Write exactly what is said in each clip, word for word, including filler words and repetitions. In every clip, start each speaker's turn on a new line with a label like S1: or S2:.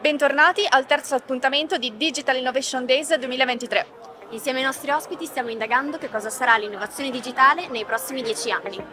S1: Bentornati al terzo appuntamento di Digital Innovation Days duemilaventitré.
S2: Insieme ai nostri ospiti stiamo indagando che cosa sarà l'innovazione digitale nei prossimi dieci anni.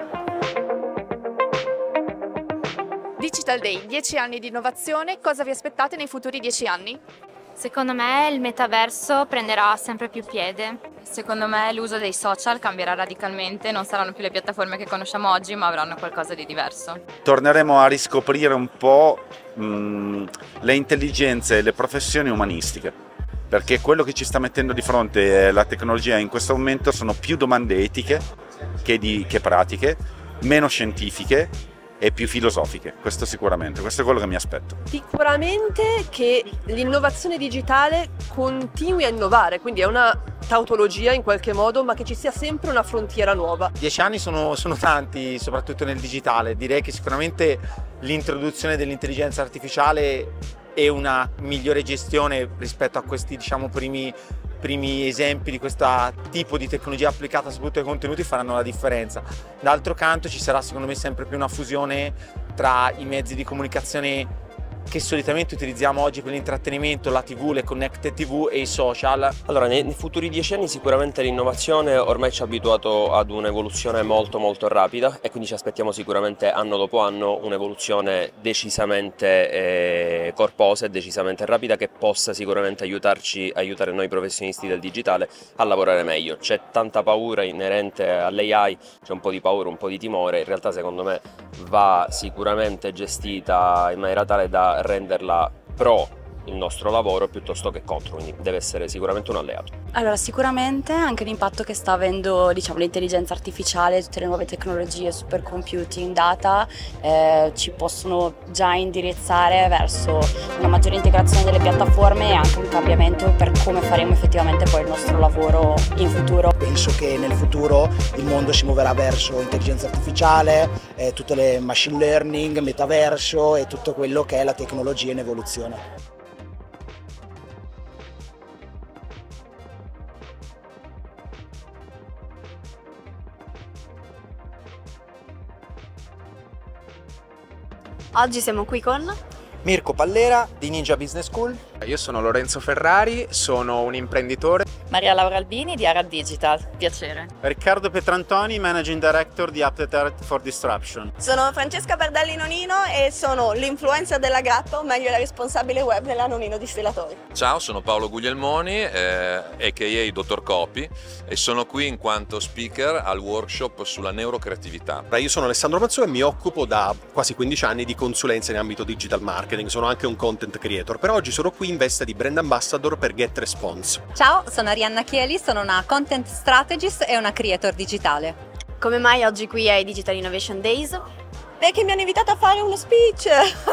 S1: Digital Day, dieci anni di innovazione, cosa vi aspettate nei futuri dieci anni?
S3: Secondo me il metaverso prenderà sempre più piede.
S4: Secondo me l'uso dei social cambierà radicalmente, non saranno più le piattaforme che conosciamo oggi, ma avranno qualcosa di diverso.
S5: Torneremo a riscoprire un po' mh, le intelligenze e le professioni umanistiche, perché quello che ci sta mettendo di fronte la tecnologia in questo momento sono più domande etiche che, di, che pratiche, meno scientifiche e più filosofiche, questo sicuramente, questo è quello che mi aspetto.
S6: Sicuramente che l'innovazione digitale continui a innovare, quindi è una tautologia in qualche modo, ma che ci sia sempre una frontiera nuova.
S7: Dieci anni sono, sono tanti, soprattutto nel digitale. Direi che sicuramente l'introduzione dell'intelligenza artificiale e una migliore gestione rispetto a questi, diciamo, primi primi esempi di questo tipo di tecnologia applicata soprattutto ai contenuti faranno la differenza. D'altro canto ci sarà secondo me sempre più una fusione tra i mezzi di comunicazione che solitamente utilizziamo oggi per l'intrattenimento, la tivù, le connected tivù e i social.
S8: Allora, nei, nei futuri dieci anni sicuramente l'innovazione ormai ci ha abituato ad un'evoluzione molto molto rapida e quindi ci aspettiamo sicuramente anno dopo anno un'evoluzione decisamente eh, corposa e decisamente rapida che possa sicuramente aiutarci, aiutare noi professionisti del digitale a lavorare meglio. C'è tanta paura inerente all'A I, c'è un po' di paura, un po' di timore, in realtà secondo me va sicuramente gestita in maniera tale da renderla pro il nostro lavoro piuttosto che contro, quindi deve essere sicuramente un alleato.
S9: Allora, sicuramente anche l'impatto che sta avendo, diciamo, l'intelligenza artificiale, tutte le nuove tecnologie, supercomputing, data, eh, ci possono già indirizzare verso una maggiore integrazione delle piattaforme e anche un cambiamento per come faremo effettivamente poi il nostro lavoro in futuro.
S10: Penso che nel futuro il mondo si muoverà verso intelligenza artificiale, eh, tutte le machine learning, metaverso e tutto quello che è la tecnologia in evoluzione.
S2: Oggi siamo qui con
S7: Mirko Pallera di Ninja Business School.
S11: Io sono Lorenzo Ferrari, sono un imprenditore.
S12: Maria Laura Albini di Arad Digital, piacere.
S13: Riccardo Petrantoni, Managing Director di Appetite for Disruption.
S14: Sono Francesca Bardelli Nonino e sono l'influencer della Grappa, o meglio la responsabile web della Nonino Distillatori.
S15: Ciao, sono Paolo Guglielmoni, eh, a k a. Dottor Copy, e sono qui in quanto speaker al workshop sulla neurocreatività.
S16: Io sono Alessandro Mazzò e mi occupo da quasi quindici anni di consulenza in ambito digital marketing, sono anche un content creator, però oggi sono qui in veste di brand ambassador per GetResponse.
S17: Ciao, sono Arianna Chieli, sono una content strategist e una creator digitale.
S2: Come mai oggi qui ai Digital Innovation Days?
S14: Perché mi hanno invitato a fare uno speech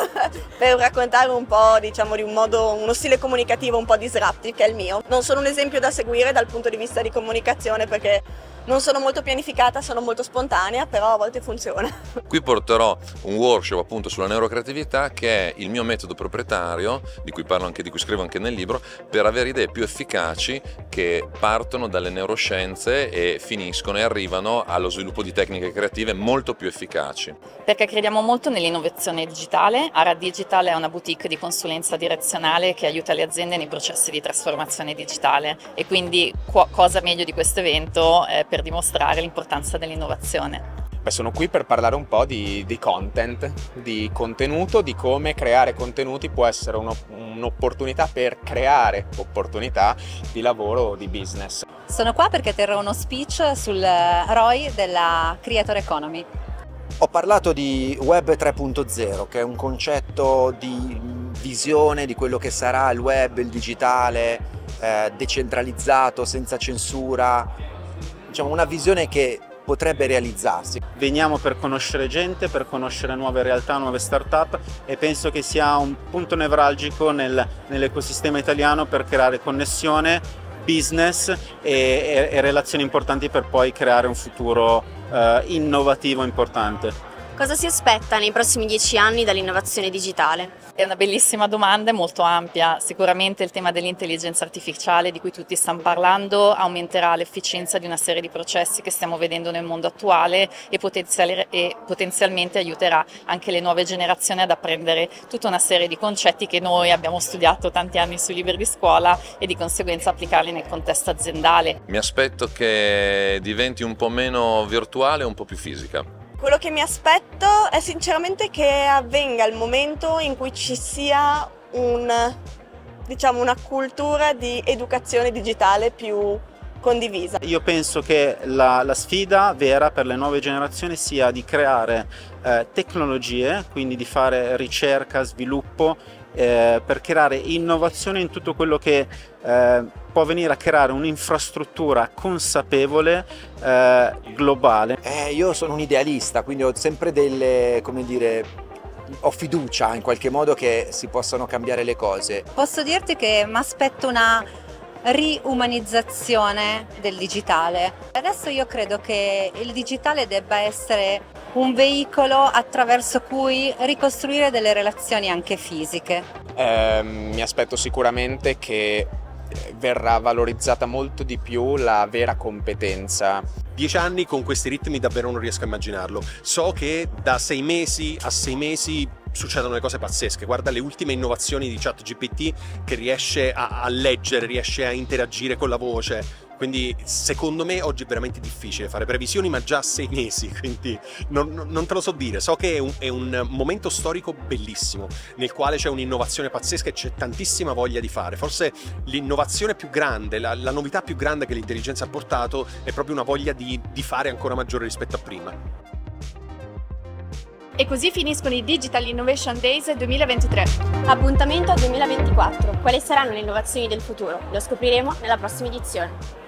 S14: per raccontare un po', diciamo, di un modo, uno stile comunicativo un po' disruptive che è il mio. Non sono un esempio da seguire dal punto di vista di comunicazione perché non sono molto pianificata, sono molto spontanea, però a volte funziona.
S15: Qui porterò un workshop appunto sulla neurocreatività, che è il mio metodo proprietario, di cui parlo anche, di cui scrivo anche nel libro, per avere idee più efficaci che partono dalle neuroscienze e finiscono e arrivano allo sviluppo di tecniche creative molto più efficaci.
S12: Perché crediamo molto nell'innovazione digitale. Arad Digital è una boutique di consulenza direzionale che aiuta le aziende nei processi di trasformazione digitale e quindi cosa meglio di questo evento eh, per per dimostrare l'importanza dell'innovazione.
S11: Beh, sono qui per parlare un po' di, di content, di contenuto, di come creare contenuti può essere un'opportunità per creare opportunità di lavoro o di business.
S17: Sono qua perché terrò uno speech sul R O I della Creator Economy.
S7: Ho parlato di Web tre punto zero, che è un concetto di visione di quello che sarà il web, il digitale, eh, decentralizzato, senza censura. Diciamo una visione che potrebbe realizzarsi.
S13: Veniamo per conoscere gente, per conoscere nuove realtà, nuove start-up e penso che sia un punto nevralgico nel, nell'ecosistema italiano per creare connessione, business e, e, e relazioni importanti per poi creare un futuro eh, innovativo importante.
S2: Cosa si aspetta nei prossimi dieci anni dall'innovazione digitale?
S12: È una bellissima domanda e molto ampia. Sicuramente il tema dell'intelligenza artificiale di cui tutti stanno parlando aumenterà l'efficienza di una serie di processi che stiamo vedendo nel mondo attuale e, potenzial- e potenzialmente aiuterà anche le nuove generazioni ad apprendere tutta una serie di concetti che noi abbiamo studiato tanti anni sui libri di scuola e di conseguenza applicarli nel contesto aziendale.
S15: Mi aspetto che diventi un po' meno virtuale e un po' più fisica.
S14: Quello che mi aspetto è sinceramente che avvenga il momento in cui ci sia un, diciamo, una cultura di educazione digitale più condivisa.
S13: Io penso che la, la sfida vera per le nuove generazioni sia di creare eh, tecnologie, quindi di fare ricerca, sviluppo, eh, per creare innovazione in tutto quello che eh, può venire a creare un'infrastruttura consapevole, eh, globale.
S18: Eh, io sono un idealista, quindi ho sempre delle, come dire, ho fiducia in qualche modo che si possano cambiare le cose.
S17: Posso dirti che mi aspetto una riumanizzazione del digitale. Adesso io credo che il digitale debba essere un veicolo attraverso cui ricostruire delle relazioni anche fisiche.
S11: Eh, mi aspetto sicuramente che verrà valorizzata molto di più la vera competenza.
S16: Dieci anni con questi ritmi davvero non riesco a immaginarlo. So che da sei mesi a sei mesi succedono le cose pazzesche. Guarda le ultime innovazioni di ChatGPT che riesce a, a leggere, riesce a interagire con la voce. Quindi secondo me oggi è veramente difficile fare previsioni, ma già a sei mesi, quindi non, non te lo so dire. So che è un, è un momento storico bellissimo, nel quale c'è un'innovazione pazzesca e c'è tantissima voglia di fare. Forse l'innovazione più grande, la, la novità più grande che l'intelligenza ha portato è proprio una voglia di, di fare ancora maggiore rispetto a prima.
S1: E così finiscono i Digital Innovation Days duemilaventitré.
S2: Appuntamento al duemilaventiquattro. Quali saranno le innovazioni del futuro? Lo scopriremo nella prossima edizione.